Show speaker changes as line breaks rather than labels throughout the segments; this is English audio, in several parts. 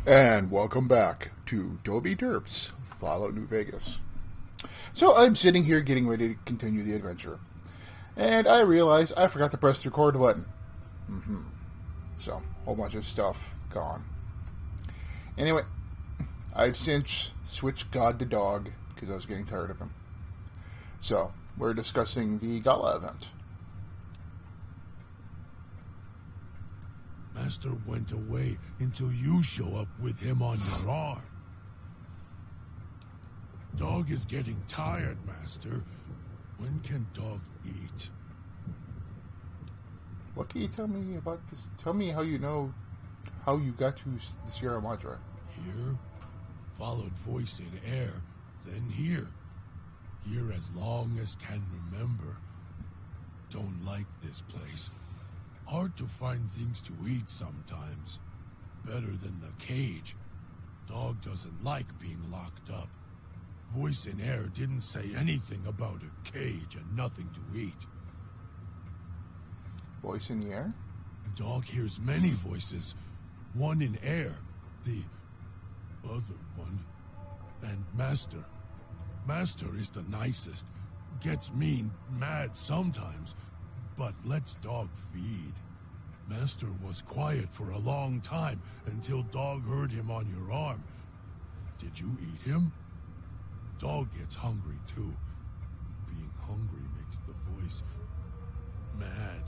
And welcome back to Dobie Derps, Fallout New Vegas. So I'm sitting here getting ready to continue the adventure. And I realize I forgot to press the record button. So, a whole bunch of stuff gone. Anyway, I've since switched God to dog because I was getting tired of him. So, we're discussing the Gala event.
Master went away until you show up with him on your arm. Dog is getting tired, Master. When can dog eat?
What can you tell me about this? Tell me how you know how you got to the Sierra Madre.
Here, followed voice in air, then here. Here as long as can remember. Don't like this place. Hard to find things to eat sometimes. Better than the cage. Dog doesn't like being locked up. Voice in air didn't say anything about a cage and nothing to eat.
Voice in the air?
Dog hears many voices. One in air, the other one, and Master. Master is the nicest. Gets mean, mad sometimes, but lets dog feed. Master was quiet for a long time until dog heard him on your arm. Did you eat him? Dog gets hungry too. Being hungry makes the voice mad.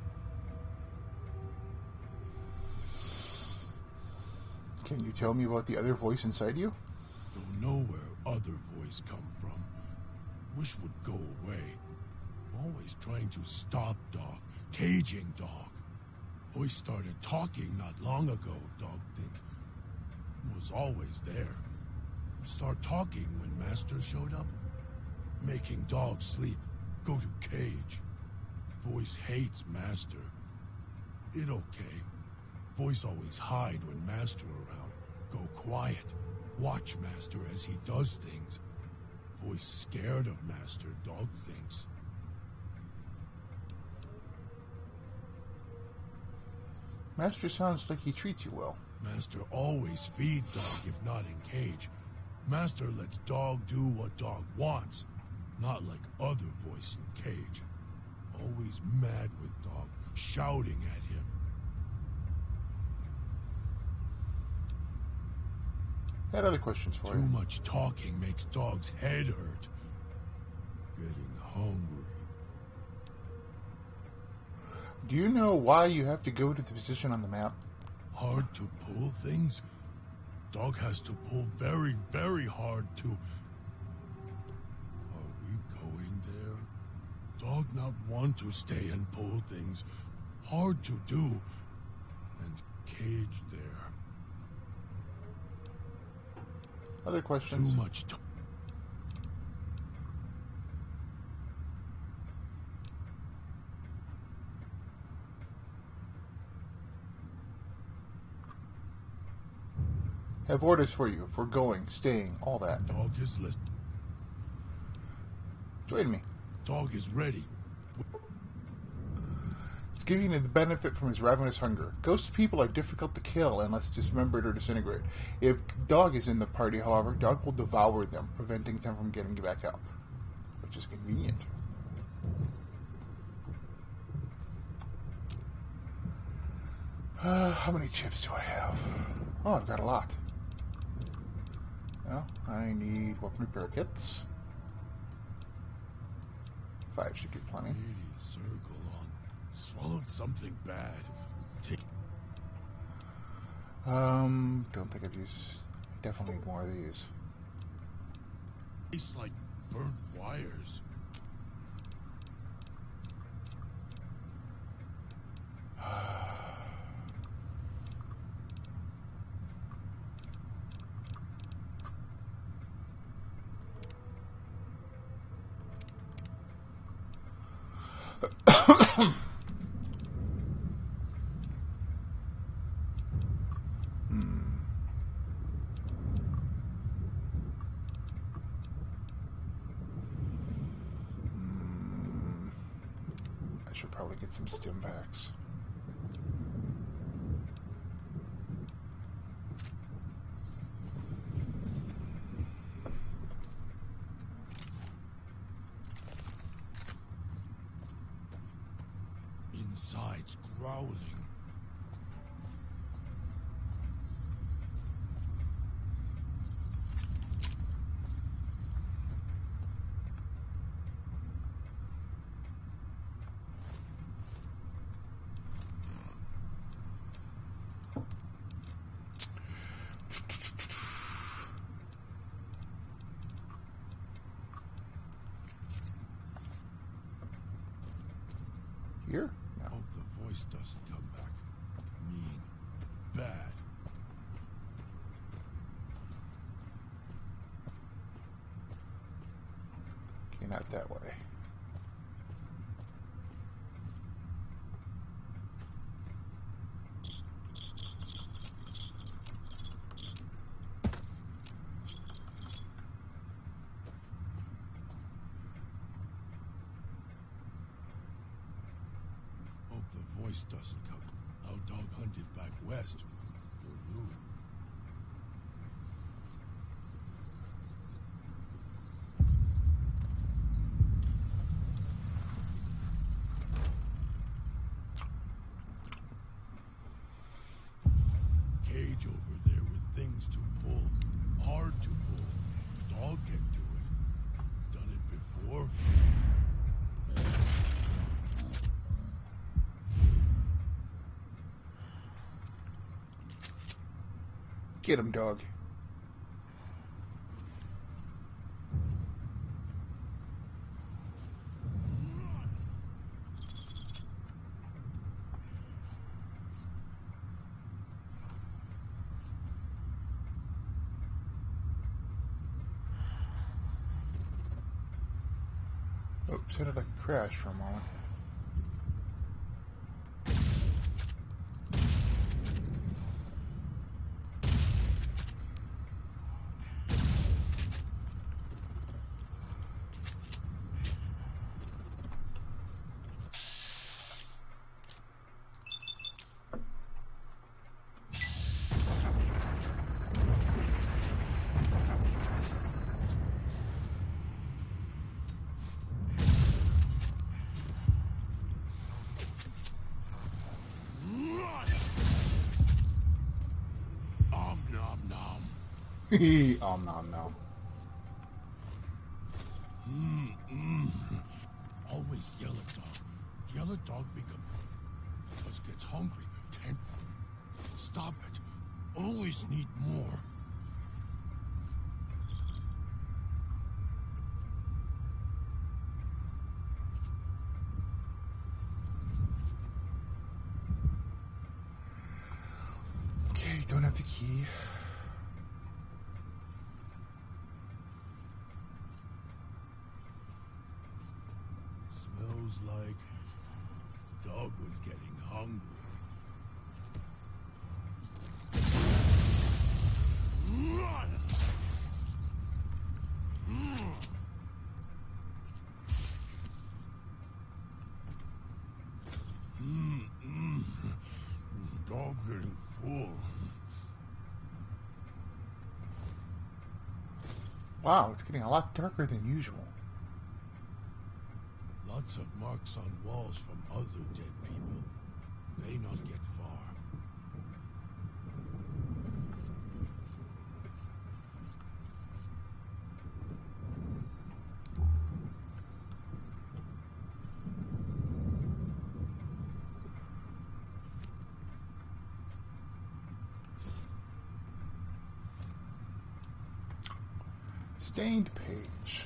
Can you tell me about the other voice inside you?
Don't know where other voice come from. Wish would go away. Always trying to stop dog, caging dog. Voice started talking not long ago, dog think. Was always there. Start talking when Master showed up. Making dog sleep, go to cage. Voice hates Master. It okay. Voice always hide when Master around. Go quiet. Watch Master as he does things. Voice scared of Master, dog thinks.
Master sounds like he treats you well.
Master always feed dog if not in cage. Master lets dog do what dog wants. Not like other voice in cage. Always mad with dog, shouting at him.
I had other questions for you.
Too much talking makes dog's head hurt. Getting hungry.
Do you know why you have to go to the position on the map?
Hard to pull things? Dog has to pull very, very hard to... Are we going there? Dog not want to stay and pull things. Hard to do. And cage there.
Other questions?
Too much talk.
Have orders for you for going, staying, all that.
Dog is listening.
Join me.
Dog is ready.
It's giving him the benefit from his ravenous hunger. Ghost people are difficult to kill unless dismembered or disintegrate. If dog is in the party, however, dog will devour them, preventing them from getting back up, which is convenient. How many chips do I have? Oh, I've got a lot. Well, I need weapon repair kits. 5 should get plenty.
80 circle on. Swallowed something bad. Take.
Don't think I've used. Definitely need more of these.
Tastes like burnt wires.
I should probably get some stim packs.
insides growling.
Here? No.
Hope the voice doesn't come back. Mean. Bad.
Okay, not that way.
Hope the voice doesn't come. Our dog hunted back west for loot. Cage over there with things to pull. Hard to pull. Dog can do it. Done it before.
Get him, dog. Oh, sounded like a crash for a moment. Om nom nom.
Always yell at dog. Yell at dog because gets hungry. Can't stop it. Always need more.
Okay, don't have the key.
Smells like dog was getting hungry. Run! Dog getting full.
Wow, it's getting a lot darker than usual.
Lots of marks on walls from other dead people. They not get far.
Stained page.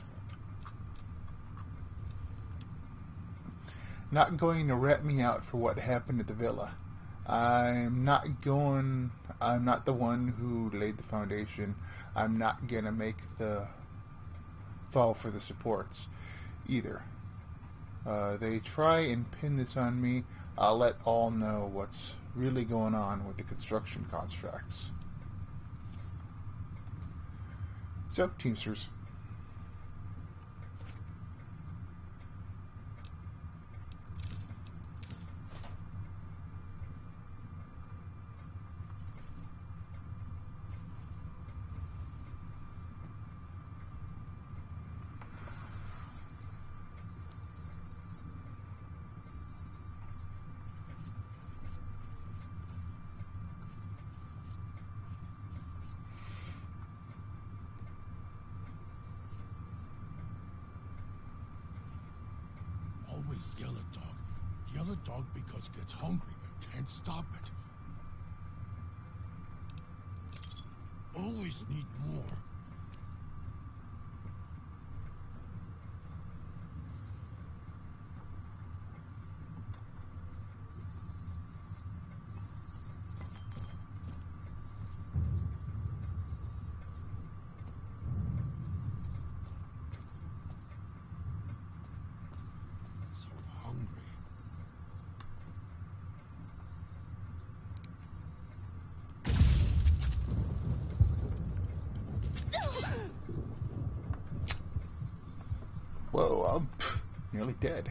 Not going to rat me out for what happened at the villa. I'm not the one who laid the foundation. I'm not gonna make the fall for the supports either. They try and pin this on me. I'll let all know what's really going on with the construction contracts. So, Teamsters.
always yell at dog. Yell at dog because gets hungry. Can't stop it. Always need more. So hungry.
Whoa, I'm nearly dead.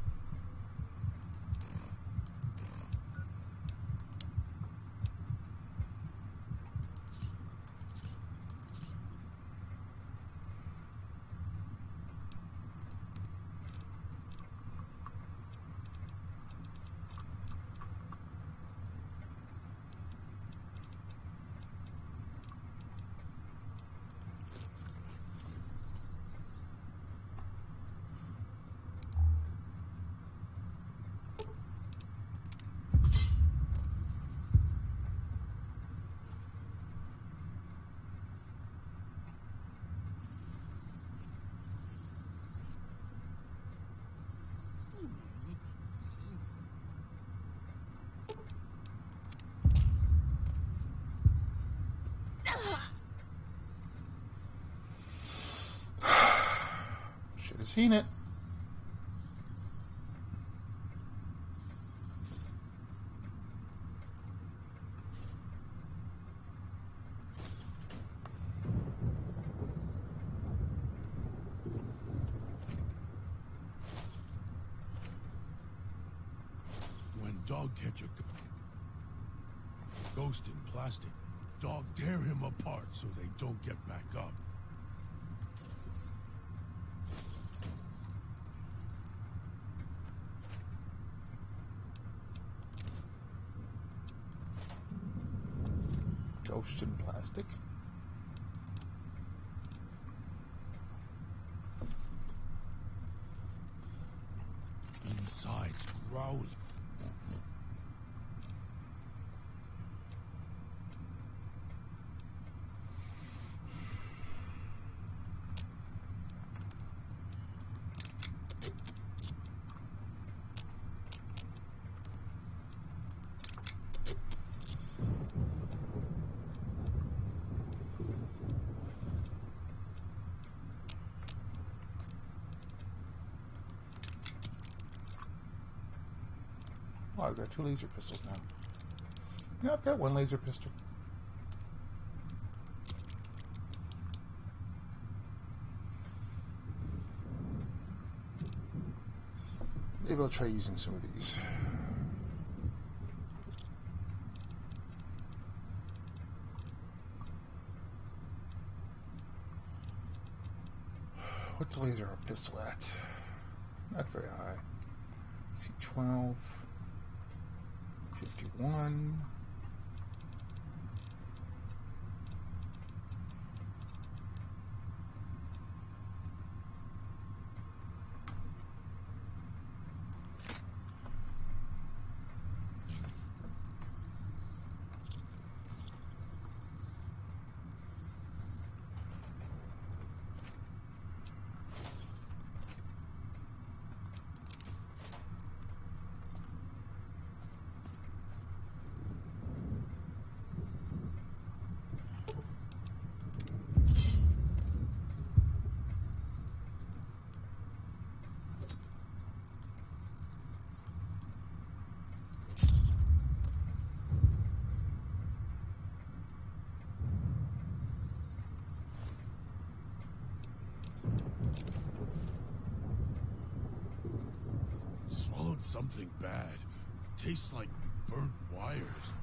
Should have seen it.
When dog catch a ghost in plastic, dog tear him apart so they don't get back up.
Ghost in plastic.
Inside's growling.
Oh, I've got 2 laser pistols now. Yeah, I've got 1 laser pistol. Maybe I'll try using some of these. What's the laser pistol at? Not very high. Let's see, 12. 51.
Swallowed something bad. Tastes like burnt wires.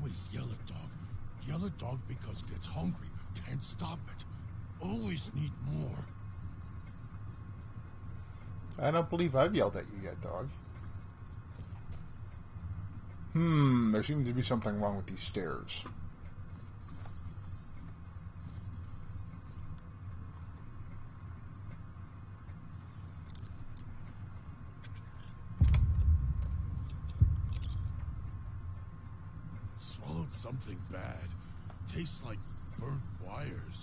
Always yell at dog. Yell at dog because gets hungry. Can't stop it. Always need more.
I don't believe I've yelled at you yet, dog. There seems to be something wrong with these stairs.
Swallowed something bad. Tastes like burnt wires.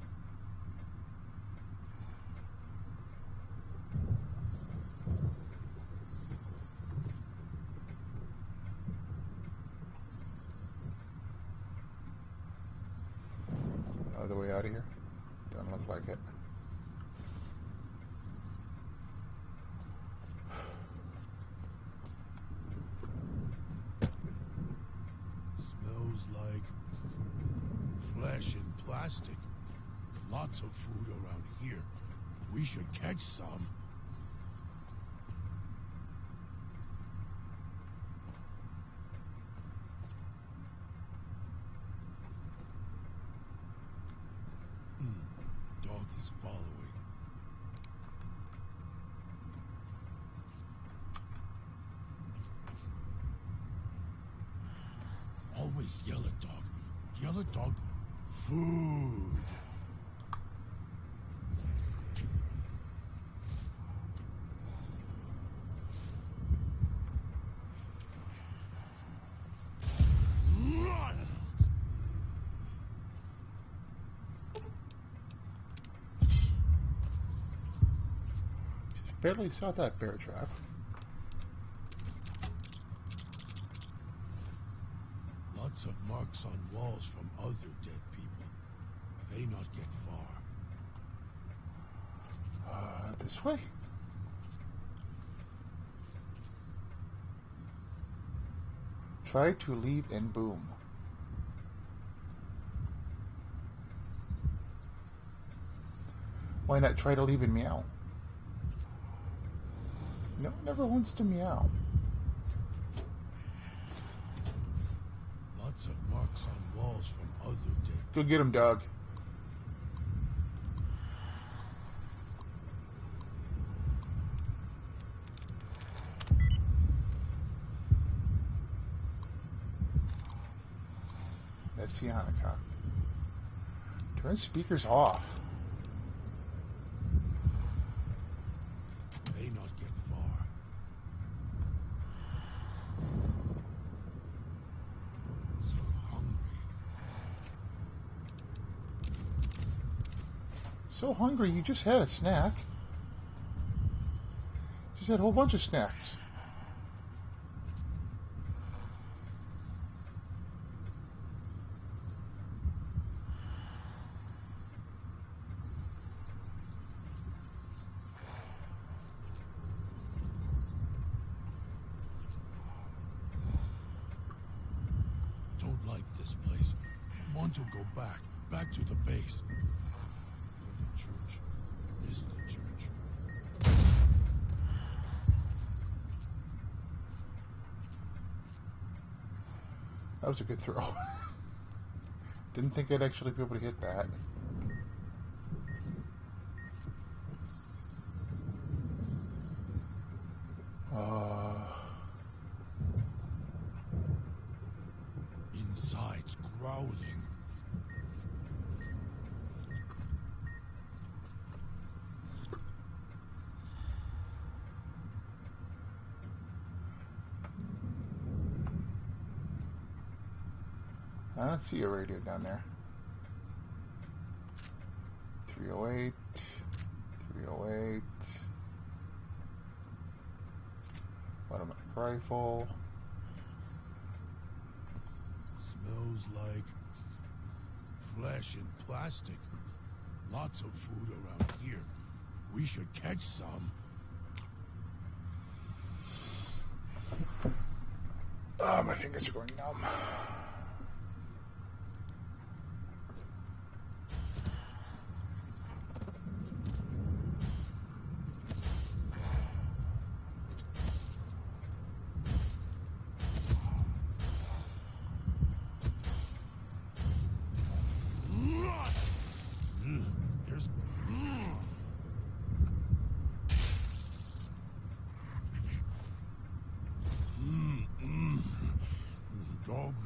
Other way out of here? Doesn't look like it.
Smells like flesh and plastic. Lots of food around here. We should catch some. Dog is following. Always yell at dog. Yell at dog. Food.
Barely saw that bear trap.
Lots of marks on walls from other dead people. They not get far.
This way? Try to leave and boom. Why not try to leave and meow? No, never wants to meow.
Lots of marks on walls from other dead.
Go get him, dog. That's Yannicka. Turn speakers off.
They not get far. So hungry.
So hungry, you just had a snack. Just had a whole bunch of snacks.
Don't like this place. Want to go back to the base. The church is the church.
That was a good throw. Didn't think I'd actually be able to hit that.
Inside's growling.
I don't see a radio down there. 308. 308. Automatic rifle.
Smells like flesh and plastic. Lots of food around here. We should catch some.
Oh, my fingers are going numb.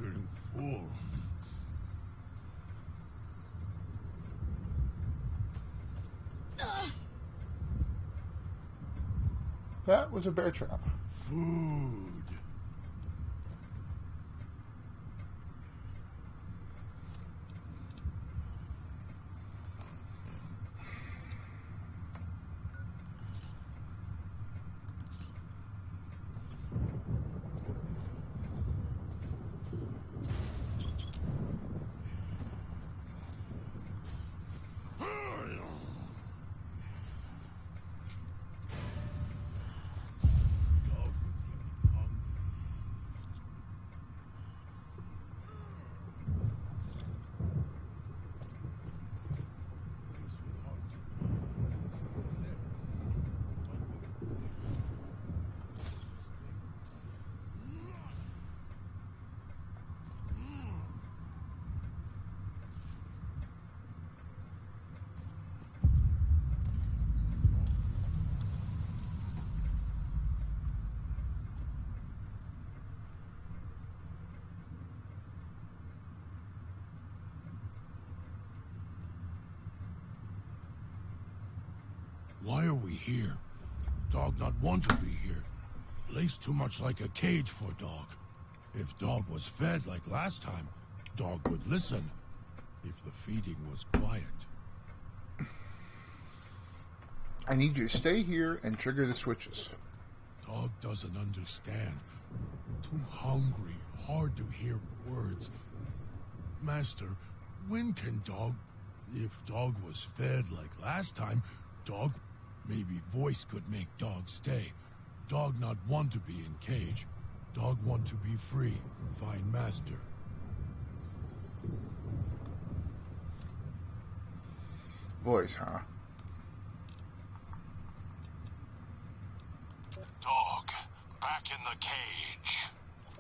getting full.
That was a bear trap.
Food. Why are we here? Dog not want to be here. Place too much like a cage for dog. If dog was fed like last time, dog would listen. If the feeding was quiet.
I need you to stay here and trigger the switches.
Dog doesn't understand. Too hungry, hard to hear words. Master, when can dog... If dog was fed like last time, dog... Maybe voice could make dog stay. Dog not want to be in cage. Dog want to be free. Find master.
Voice, huh?
Dog, back in the cage.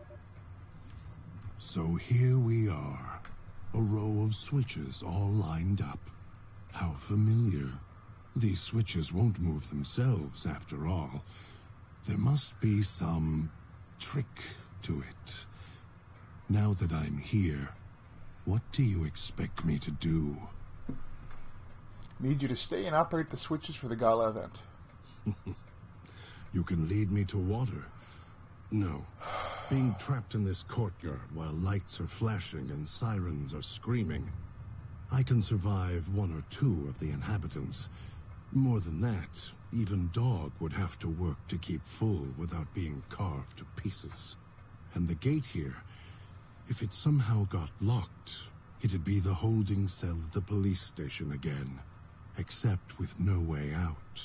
So here we are. A row of switches all lined up. How familiar. These switches won't move themselves, after all. There must be some trick to it. Now that I'm here, what do you expect me to do?
Need you to stay and operate the switches for the gala event.
You can lead me to water. No. Being trapped in this courtyard while lights are flashing and sirens are screaming. I can survive one or two of the inhabitants. More than that, even dog would have to work to keep full without being carved to pieces. And the gate here, if it somehow got locked, it'd be the holding cell at the police station again, except with no way out.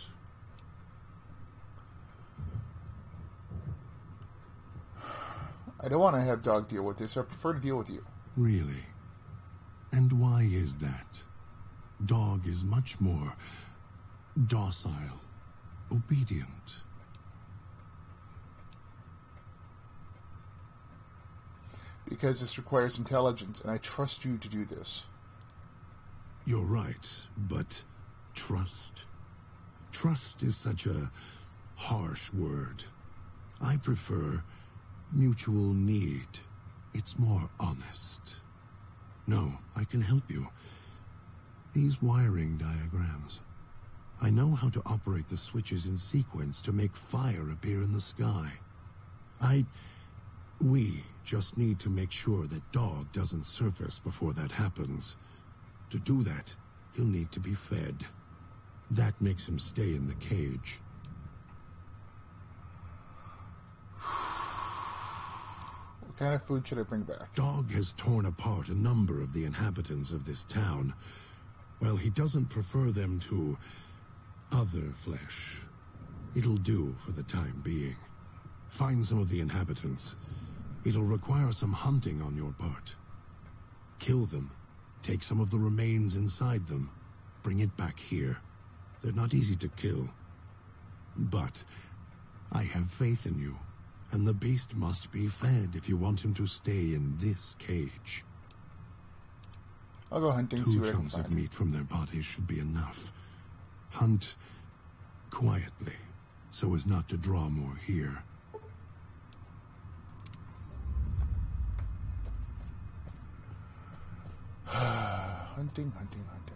I don't want to have dog deal with this. I prefer to deal with you.
Really? And why is that? Dog is much more docile, obedient.
Because this requires intelligence, and I trust you to do this.
You're right, but trust? Trust is such a harsh word. I prefer mutual need. It's more honest. No, I can help you. These wiring diagrams. I know how to operate the switches in sequence to make fire appear in the sky. We just need to make sure that dog doesn't surface before that happens. To do that, he'll need to be fed. That makes him stay in the cage.
What kind of food should I bring back?
Dog has torn apart a number of the inhabitants of this town. Well, he doesn't prefer them to other flesh. It'll do for the time being. Find some of the inhabitants. It'll require some hunting on your part. Kill them. Take some of the remains inside them. Bring it back here. They're not easy to kill. But I have faith in you. And the beast must be fed if you want him to stay in this cage.
I'll go hunting and see
2
what I can
chunks of
find.
meat from their bodies should be enough. Hunt quietly, so as not to draw more here.
Hunting, hunting, hunting.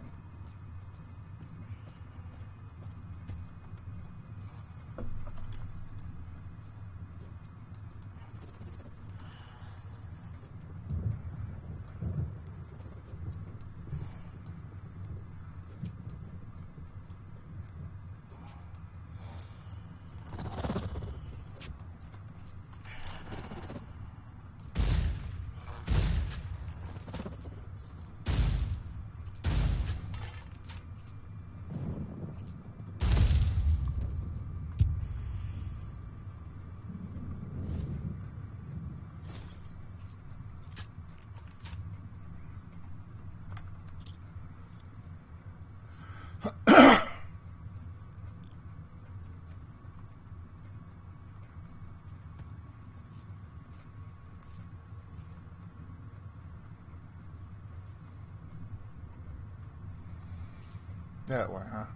That way, huh?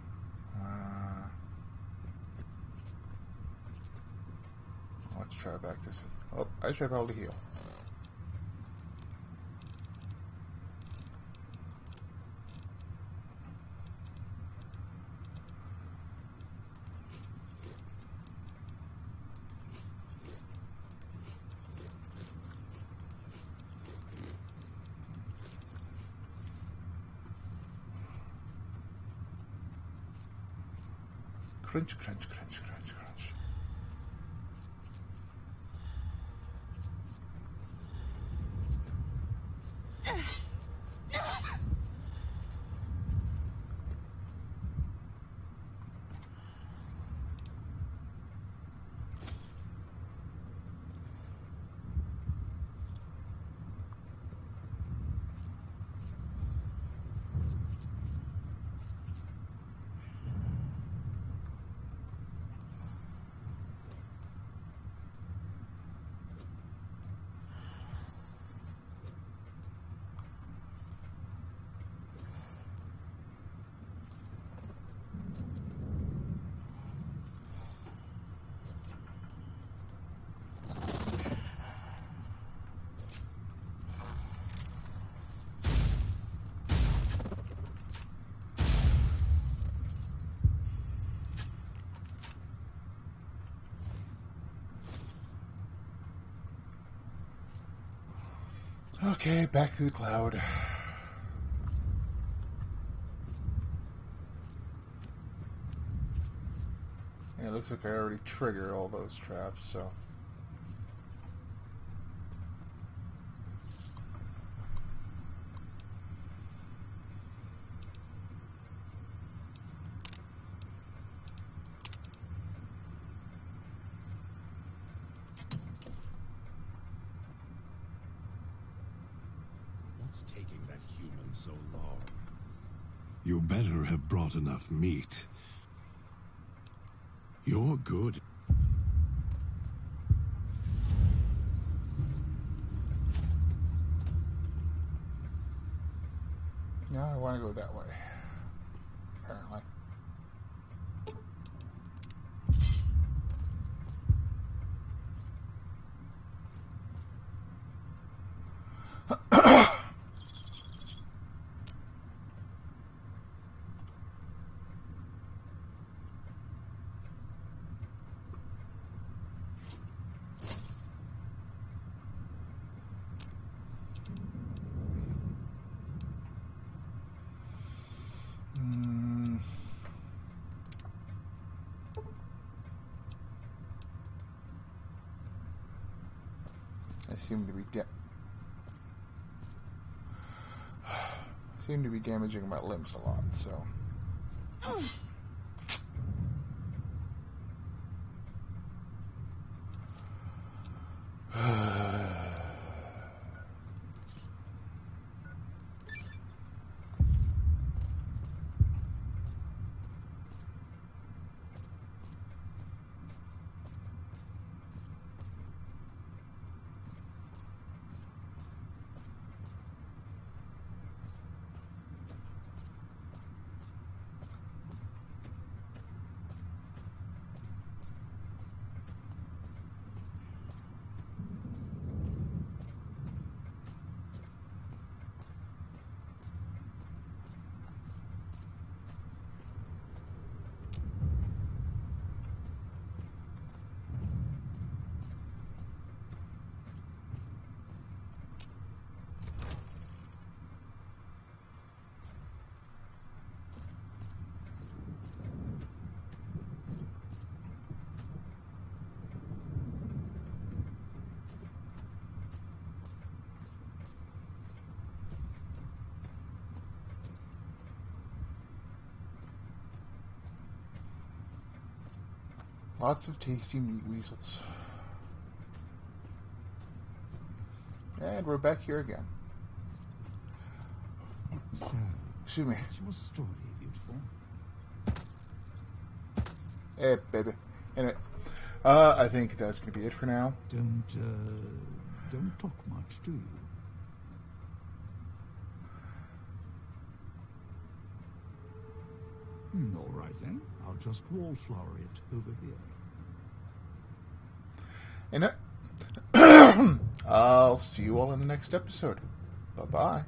Let's try back this way. Oh, I should be able to heal. Crunch, crunch, crunch, crunch, crunch. Okay, back to the cloud. Yeah, it looks like I already triggered all those traps, so...
Taking that human so long. You better have brought enough meat. You're good.
No, I want to go that way. Apparently. I seem to be damaging my limbs a lot, so... Lots of tasty meat weasels. And we're back here again.
So,
Excuse me.
what's your story, beautiful?
Hey, baby. Anyway, I think that's going to be it for now.
Don't talk much, do you? All right then. I'll just wallflower it over here.
And I'll see you all in the next episode. Bye-bye.